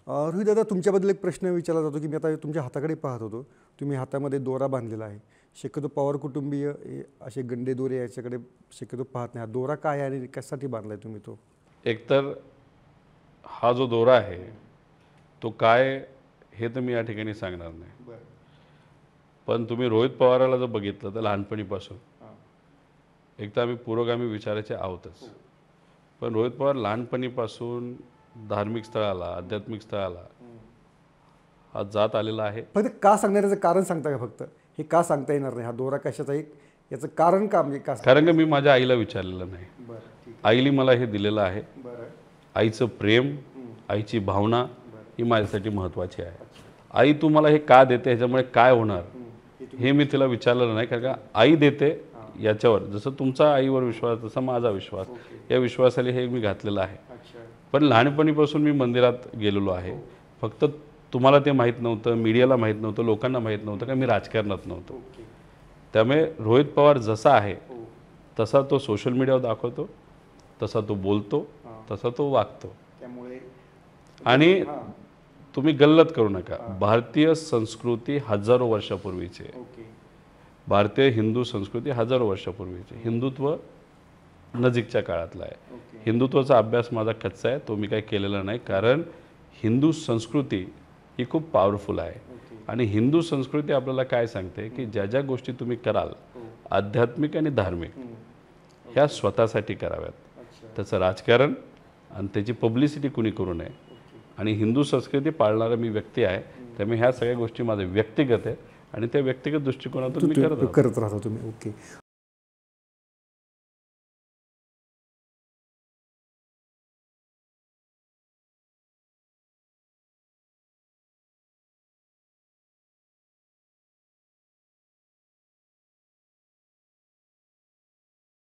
रोहित दादा, तुमच्याबद्दल एक प्रश्न विचारला जातो की मी आता तुमच्या हाताकडे पाहत होतो. तुम्ही हातामध्ये दोरा बांधलेला आहे. शक्यतो पवार कुटुंबीय हे असे गंडे दोरे याच्याकडे शक्यतो पाहत नाही. हा दोरा काय आहे आणि कशासाठी बांधलाय तुम्ही तो? एकतर हा जो दोरा आहे तो काय हे तर मी या ठिकाणी सांगणार नाही, पण तुम्ही रोहित पवाराला जर बघितलं तर लहानपणीपासून एक तर आम्ही पुरोगामी विचाराचे आहोतच, पण रोहित पवार लहानपणीपासून धार्मिक स्थळाला, आध्यात्मिक स्थळाला हा जात आलेला आहे. फक्त का सांगण्याचं कारण सांगता का? फक्त हे का सांगता येणार नाही? हा दोरा कशाचा एक याचं कारण का, म्हणजे का? कारण का मी माझ्या आईला विचारलेलं नाही. आईने मला हे दिलेलं आहे. आईचं प्रेम, आईची भावना ही माझ्यासाठी महत्त्वाची आहे. आई तू मला हे का देते, ह्याच्यामुळे काय होणार हे मी तिला विचारलेलं नाही. कारण का आई देते याच्यावर जसं तुमचा आईवर विश्वास तसा माझा विश्वास, या विश्वासाने हे मी घातलेलं आहे. पण लहानपणीपासून मी मंदिरात गेलेलो आहे. फक्त तुम्हाला ते माहीत नव्हतं, मीडियाला माहीत नव्हतं, लोकांना माहीत नव्हतं का मी राजकारणात नव्हतो. त्यामुळे रोहित पवार जसा आहे तसा तो सोशल मीडियावर दाखवतो, तसा तो बोलतो, तसा तो वागतो. आणि तुम्ही गल्लत करू नका. भारतीय संस्कृती हजारो वर्षापूर्वीची आहे. भारतीय हिंदू संस्कृती हजारो वर्षापूर्वीची. हिंदुत्व नजीकच्या काळातला आहे. हिंदुत्वाचा अभ्यास माझा कच्चा आहे, तो मी काही केलेला नाही. कारण हिंदू संस्कृती ही खूप पॉवरफुल आहे. आणि हिंदू संस्कृती आपल्याला काय सांगते की ज्या ज्या गोष्टी तुम्ही कराल आध्यात्मिक आणि धार्मिक ह्या स्वतःसाठी कराव्यात. त्याचं राजकारण आणि त्याची पब्लिसिटी कुणी करू नये. आणि हिंदू संस्कृती पाळणारा मी व्यक्ती आहे. त्यामुळे ह्या सगळ्या गोष्टी माझे व्यक्तिगत आहे आणि त्या व्यक्तिगत दृष्टिकोनातून मी करत राहतो तुम्ही. ओके.